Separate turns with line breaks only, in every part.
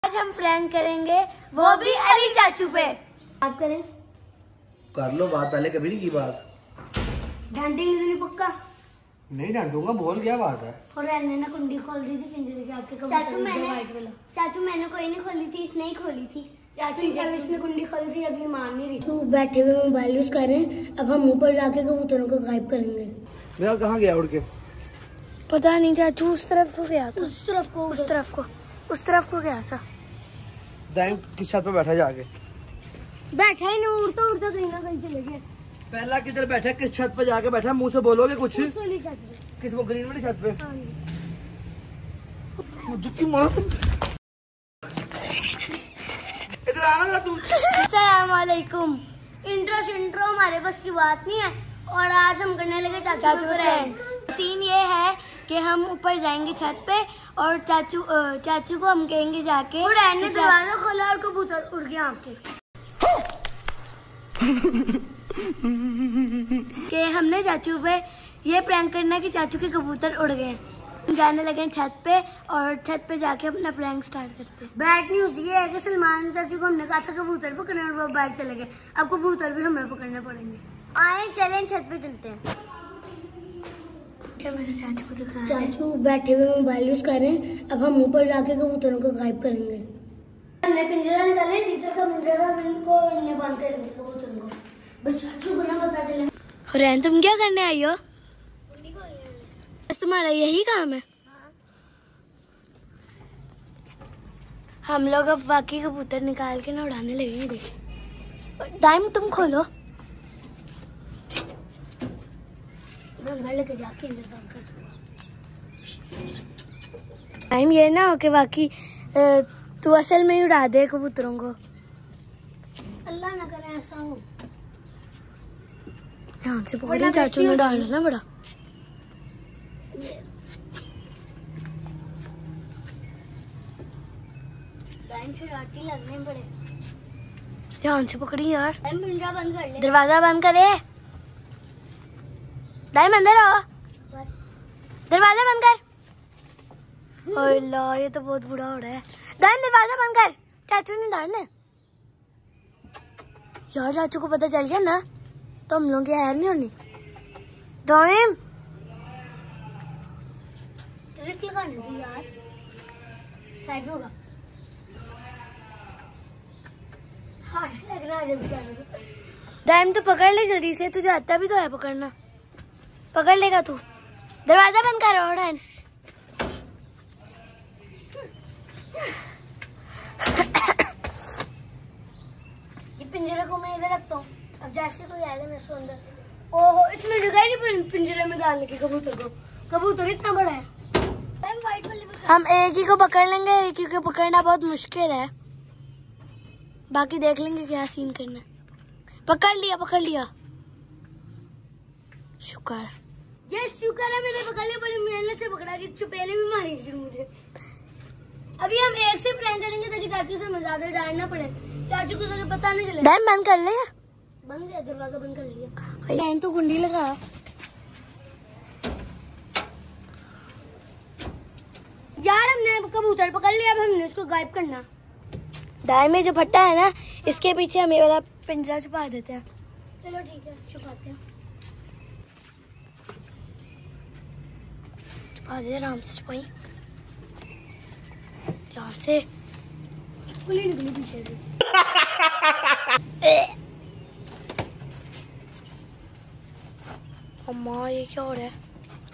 आज हम प्रैंक करेंगे, वो भी अली चाचू पे। बात करें,
कर लो बात, पहले कभी नहीं की बात।
डांटेंगे तो नहीं पक्का?
नहीं डांटूंगा, बोल क्या बात है।
और रहने ना कुंडी खोल दी थी पिंजरे की आपके कबूतर। चाचू मैंने कोई नहीं खोली थी, इसने ही खोली थी। चाचू जब इसने कुंडी खोली थी अभी मान नहीं रही। तो बैठे हुए मोबाइल यूज कर रहे हैं। अब हम ऊपर जाके कबूतरों को गायब करेंगे।
मेरा कहाँ गया उड़ के?
पता नहीं चाचू, उस तरफ को गया था। उस तरफ को गया था।
दाइम किस छत पे बैठा जाके?
बैठा ही नहीं, उड़ता उड़ता कहीं ना कहीं चले गया।
पहला किधर बैठा, किस छत पे जाके बैठा? मुंह से बोलोगे कुछ? किस वो ग्रीन वाली छत पे? इधर आना तू।
अस्सलामुअलैकुम। इंट्रो हमारे बस की बात नहीं है और आज हम करने लगे चाचू प्रैंक। सीन ये है कि हम ऊपर जाएंगे छत पे और चाचू को हम कहेंगे जाके ने दरवाजा खोला और कबूतर उड़ गया आपके। कि हमने चाचू पे ये प्रैंक करना है कि चाचू के कबूतर उड़ गए। जाने लगे छत पे और छत पे जाके अपना प्रैंक स्टार्ट करते हैं। बैड न्यूज ये है कि सलमान चाचू को हमने कहा था कबूतर पकड़ने और वो बैठ चले गए। अब कबूतर भी हमें पकड़ने पड़ेंगे। आए चलें छत पे चलते हैं। चाचू को दिखा, चाचू बैठे हुए मोबाइल यूज कर रहे हैं। अब हम ऊपर जाके कबूतरों को गायब करेंगे। हमने पिंजरा निकाला, तीतर का पिंजरा था, इनको इन्हें बांध कर रखेंगे कबूतरों को, बस चाचू को ना पता चले। और तुम क्या करने आई हो? तुम्हारा यही काम है? हम लोग अब बाकी कबूतर निकाल के ना उड़ाने लगेंगे। देखिए टाइम तुम खोलो, घर लेके जाके टाइम ये ना हो कि बाकी तू असल में ही उड़ा दे कबूतरों को। अल्लाह ना करे ऐसा हो। ध्यान से पकड़िए, चाचू ने डालना ना बड़ा। लगने पड़े। ध्यान से पकड़ी यार। पिंजरा बंद कर ले, दरवाजा बंद करे। दाइम अंदर आओ, दरवाजा बंद कर। ओए ला, ये तो बहुत बुरा हो रहा है। दाइम दरवाजा बंद कर, चाचू ने डालना यार। चाचू को पता चल गया ना तो हम लोग की हैर नहीं होनी। दाइम ट्रिक लगानी थी यार, साइड में होगा। दाइम तो पकड़ ले जल्दी से, तुझे आता भी तो है पकड़ना। पकड़ लेगा तू, दरवाजा बंद कर। और ये पिंजरे को मैं इधर रखता हूँ। अब जैसे कोई आएगा ना इसको अंदर, ओहो इसमें जगह ही नहीं पिंजरे में डालने की कबूतर को। कबूतर इतना बड़ा है। हम एक ही को पकड़ लेंगे, एक ही को पकड़ना बहुत मुश्किल है। बाकी देख लेंगे क्या सीन करना है। पकड़ लिया शुक्र। ये शुक्र है मैंने पकड़ लिया, बड़ी मेहनत से पकड़ा कि चुपेने भी मारी थी मुझे। अभी हम एक से प्रैंक करेंगे ताकि चाचू से मजाक डालना पड़े। चाचू को तो पता नहीं चले। डैम बंद कर ले। बंद किया, दरवाजा बंद कर लिया। डैम तो कुंडी लगा। यार हमने कबूतर पकड़ लिया, अब हमने उसको गायब करना। दाएं में जो फट्टा है ना, इसके पीछे हम ये वाला पिंजरा छुपा देते हैं। चलो ठीक है, छुपाते हैं। छुपा दे, आराम से छुपाई, ध्यान से। निकली पीछे से। अम्मा ये क्या हो रहा है?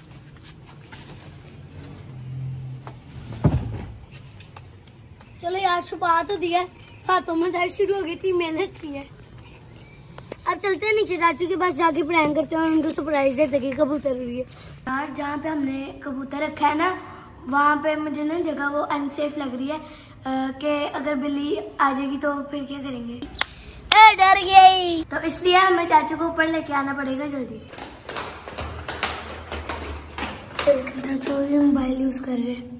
चलो यार छुपा तो दिया, हाथों में दर्द शुरू हो गई थी, मेहनत की है। अब चलते हैं नीचे, चाचू के पास जाके प्रैंक करते हैं और उनको सरप्राइज देते कि कबूतर उड़ गए। यार जहाँ पे हमने कबूतर रखा है ना, वहाँ पे मुझे ना जगह वो अनसेफ लग रही है कि अगर बिल्ली आ जाएगी तो फिर क्या करेंगे। डर गई, तो इसलिए हमें चाचू को ऊपर लेके आना पड़ेगा जल्दी। चाचू भी मोबाइल यूज कर रहे हैं।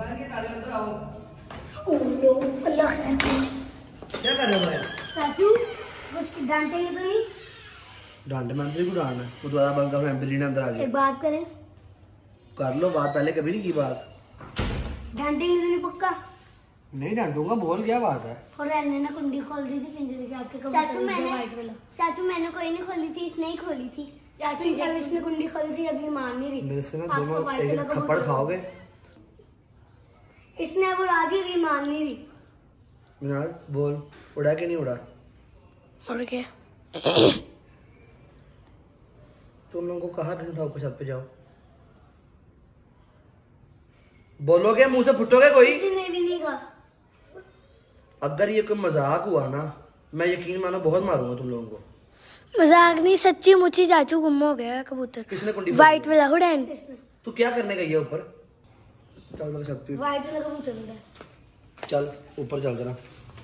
अल्लाह
क्या कर रहे हो भाई?
चाचू कुछ डांटेंगे तो नहीं?
डांटे मंत्री को डांटना, वो दोबारा बंद कर, बिल्ली ने अंदर आ गई।
एक बात करें,
कर लो बात, पहले कभी नहीं की बात।
डांटेंगे तो नहीं पक्का?
नहीं डांटूंगा, बोल क्या बात है।
और रहने ने कुंडी खोल दी थी पिंजरे की आपके चाचू मैंने कोई नहीं खोली थी, इसने ही खोली थी। चाचू इसने कुंडी खोली थी, अभी मान नहीं रही।
मेरे से ना दोनों एक थप्पड़ खाओगे।
इसने अब उड़ा दी, अभी मान नहीं रही।
मिनाल बोल, उड़ा के नहीं उड़ा?
उड़ गया।
तुम लोगों को कहा किसी था ऊपर छत पे जाओ? बोलोगे, मुंह से फुटोगे कोई?
किसी ने भी नहीं कहा।
अगर ये कोई मजाक हुआ ना, मैं यकीन मानो बहुत मारूंगा तुम लोगों को।
मजाक नहीं, सच्ची मुच्ची चाचू गुम हो गया कबूतर।
किसने कुंडी?
व्हाइट वाला उड़ान।
तू क्या करने गई है ऊपर? चल छत पे।
व्हाइट वाला कबूतर उड़ा।
चल ऊपर चल जरा।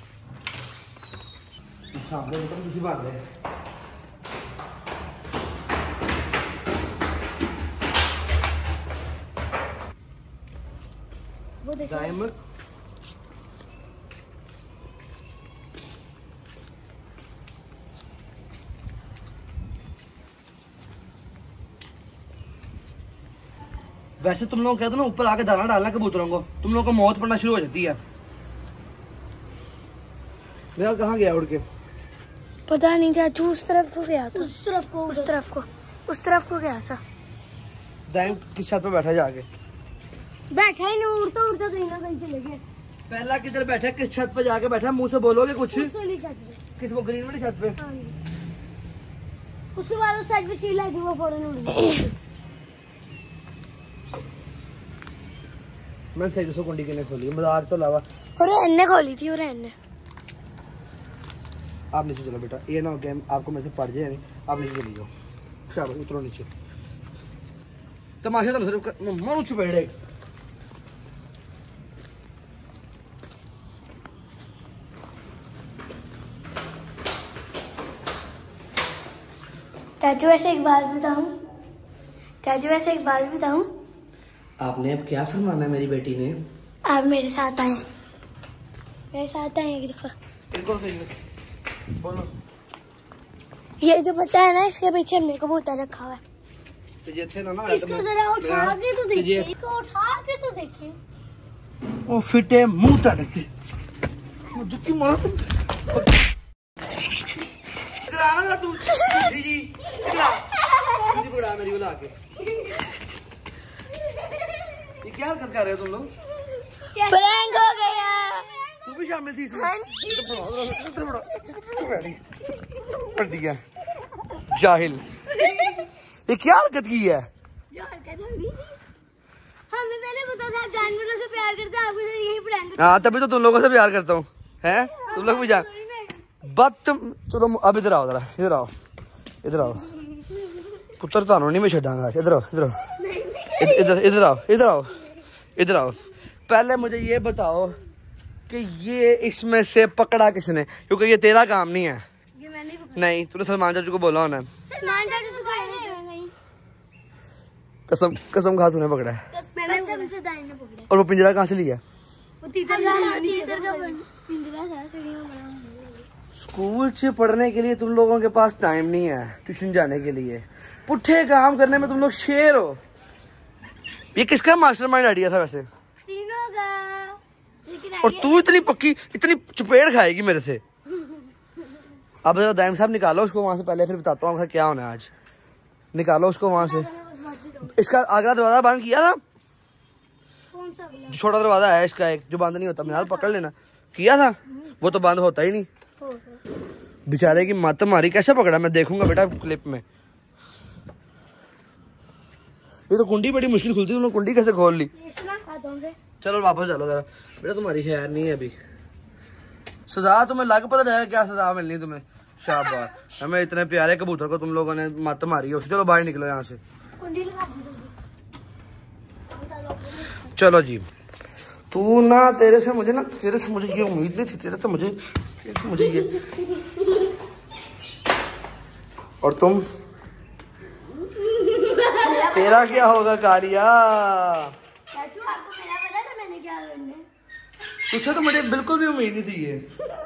सामने ऊपर किसी बात है।
वो देखो
वैसे तुम लोग कहते हो ना ऊपर आके दाना डालना कबूतरों को, तुम लोगों को मौत पड़ना शुरू हो जाती है। मेरा कहाँ गया उड़ के?
पता नहीं चाचू, उस तरफ को गया था। उस तरफ को गया था।
दाइम किस छत पे बैठा जाके?
बैठा ही नहीं, उड़ता उड़ता कहीं ना कहीं चले गया।
पहला किधर बैठा, किस छत पे जाके बैठा? मुंह से बोलोगे कुछ?
उस वाली छत पे।
किस वो ग्रीन वाली छत पे?
हाँ जी। उसके बाद उस साइड पे चील आई थी, वो फौरन उड़ गई।
मैंने सही दसो कुंडी किसने खोली? मजाक तो अलावा।
और एन्ने खोली थी, और एन्ने।
आप नीचे चलो बेटा, ये ना हो गया आपको मैं से पड़ जाए नहीं। आप नीचे चली जाओ, शाबाश, उतरो नीचे। तमाशा तो सिर्फ मन ऊंचे बैठे।
चाचू ऐसे एक बात बताऊं?
आपने अब क्या फरमाना है मेरी बेटी ने?
आप मेरे साथ आए एक दफा।
बोलो।
ये जो पता है ना, इसके पीछे हमने कबूतर रखा हुआ है।
तो ये थे ना
इसको जरा उठा के तो देखिए, इसको उठा के तो देखिए।
ओ फिटे मुंह तड़के जुत्ती मारो तुम। कराना ना तू जी करा मुझे बुला मेरी बुला के। ये क्या हरकत कर रहे हो तुम लोग?
प्रैंक हो गया।
तू भी शामिल थी इसमें? बढ़िया जाहिल, ये क्या हरकत की है?
जो हरकत होगी, हमें पहले पता था जानवरों से प्यार करते हैं, आपको यही प्रैंक।
हाँ तभी तो तुम लोगों से प्यार करता हूँ, हैं? तुम लोग भी जान बात। चलो अब इधर आओ, जरा इधर आओ। पुत्र तानों नहीं मैं छड़ांगा। इधर आओ। पहले मुझे ये बताओ कि ये इसमें से पकड़ा किसने, क्योंकि ये तेरा काम नहीं है।
ये मैंने
नहीं, तूने सलमान चाचू को बोला होना।
सलमान चाचू तो
कसम खा तूने पकड़ा है।
कसम से दाई ने पकड़ा।
और वो पिंजरा कहाँ से लिया?
वो तीतर का पिंजरा था, सीढ़ियों में।
स्कूल से पढ़ने के लिए तुम लोगों के पास टाइम नहीं है, ट्यूशन जाने के लिए पुट्ठे काम करने में तुम लोग शेर हो। ये किसका मास्टरमाइंड आइडिया था वैसे?
तीनों का।
और तू इतनी पक्की, इतनी चपेट खाएगी मेरे से। अब जरा दाइम साहब निकालो उसको वहां से, पहले फिर बताता हूँ क्या होना है आज। निकालो उसको वहां से। इसका आगरा दरवाजा बंद किया था?
कौन सा?
जो छोटा दरवाजा है इसका एक, जो बंद नहीं होता, मिनाल पकड़ लेना। किया था वो तो बंद होता ही नहीं। बेचारे की मत मारी, कैसे पकड़ा? मैं देखूंगा बेटा क्लिप में। ये तो कुंडी बड़ी मुश्किल खुलती, तुमने कुंडी कैसे खोल ली? चलो वापस चलो जरा बेटा, तुम्हारी खैर नहीं है अभी। सजा तुम्हें लग पता जाएगा क्या सजा मिलनी तुम्हें। शाबाश, हमें इतने प्यारे कबूतर को तुम लोगों ने मत मारी है। चलो बाहर निकलो यहाँ से। चलो जी, तू ना तेरे से मुझे ये उम्मीद नहीं थी, तेरे से मुझे ये। और तुम, तेरा क्या होगा कालिया?
चाचू आपको मेरा पता था मैंने क्या करना है?
तुझसे तो मुझे बिल्कुल भी उम्मीद नहीं थी ये।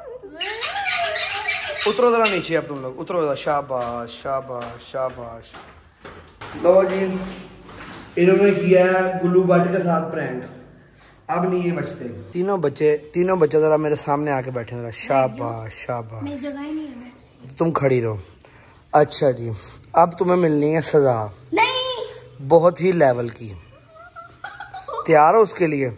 उतरो जरा नीचे, अब तुम लोग उतरो जरा। शाबाश। लो जी, इन्होंने किया गुल्लू बट के साथ प्रैंक। अब नहीं ये बचते। तीनों बच्चे जरा मेरे सामने आके बैठे जरा। शाबाश शाबाश।
मेरी जगह ही नहीं है।
तुम खड़ी रहो। अच्छा जी, अब तुम्हें मिलनी है सजा।
नहीं।
बहुत ही लेवल की। तैयार हो उसके लिए?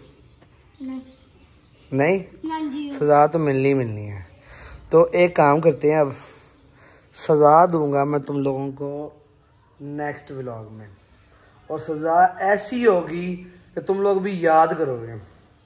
नहीं? सजा तो मिलनी है। तो एक काम करते हैं, अब सजा दूंगा मैं तुम लोगों को नेक्स्ट व्लॉग में, और सजा ऐसी होगी कि तुम लोग भी याद करोगे।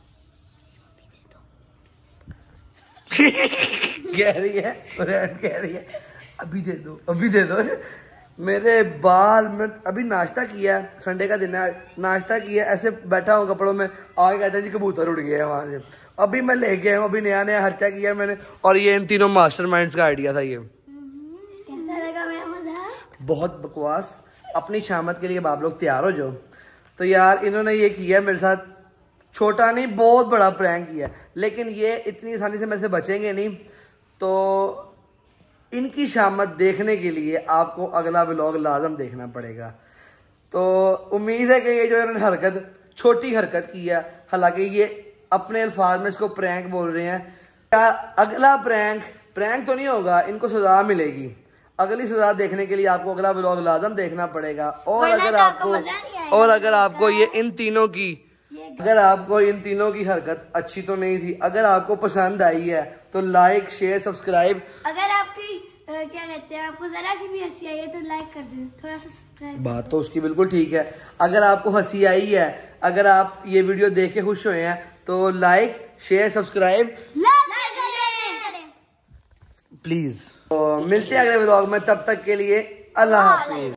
कह रही है अभी दे दो मेरे बाल में। अभी नाश्ता किया, संडे का दिन है, नाश्ता किया, ऐसे बैठा हूँ कपड़ों में, आगे कहते हैं जी कबूतर उड़ गया है वहां से। अभी मैं लेके आया हूँ, अभी नया खर्चा किया मैंने, और ये इन तीनों मास्टरमाइंड्स का आइडिया था। ये
कैसा लगा मेरा मजाक?
बहुत बकवास। अपनी शामत के लिए आप लोग तैयार हो जाओ। तो यार इन्होंने ये किया मेरे साथ, छोटा नहीं बहुत बड़ा प्रैंक किया, लेकिन ये इतनी आसानी से मेरे से बचेंगे नहीं। तो इनकी शामत देखने के लिए आपको अगला व्लॉग लाजम देखना पड़ेगा। तो उम्मीद है कि ये जो इन्होंने छोटी हरकत की है, हालांकि ये अपने अल्फाज में इसको प्रैंक बोल रहे हैं, क्या अगला प्रैंक तो नहीं होगा, इनको सजा मिलेगी। अगली सजा देखने के लिए आपको अगला व्लॉग लाजम देखना पड़ेगा। और अगर आपको ये इन तीनों की हरकत अच्छी तो नहीं थी, अगर आपको पसंद आई है तो लाइक शेयर सब्सक्राइब।
अगर आपकी क्या कहते हैं, आपको जरा सी भी हंसी आई है तो लाइक कर दें, थोड़ा सा सब्सक्राइब।
बात तो उसकी बिल्कुल ठीक है। अगर आपको हंसी आई है, अगर आप ये वीडियो देख के खुश हुए हैं, तो लाइक शेयर सब्सक्राइब प्लीज। तो मिलते हैं अगले व्लॉग में, तब तक के लिए अल्लाह हाफिज।